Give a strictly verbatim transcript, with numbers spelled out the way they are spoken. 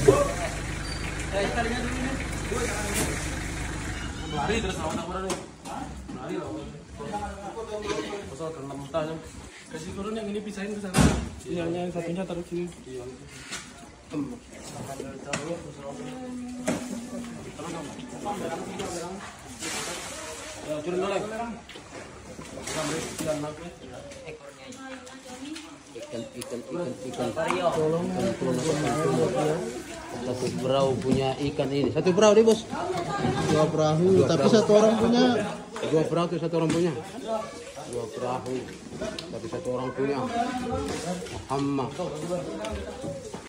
Lari terus lawan apa dulu? Lari lawan. Pasal kena mentahnya. Kasih turun yang ini pisahin ke sana. Yang yang satunya taruh sini. Ya, turun dulu. Ikan ikan ikan ikan tolong satu perahu punya ikan ini. Satu perahu nih, Bos. Dua perahu, Dua tapi perahu. satu orang punya. Dua perahu tuh satu orang punya. Dua perahu tapi satu orang punya. Muhammad.